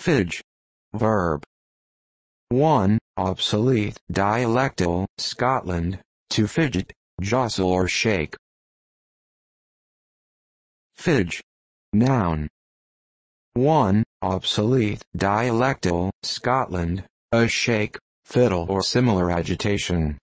Fidge. Verb. 1. Obsolete dialectal, Scotland, to fidget, jostle or shake. Fidge. Noun. 1. Obsolete dialectal, Scotland, a shake, fiddle or similar agitation.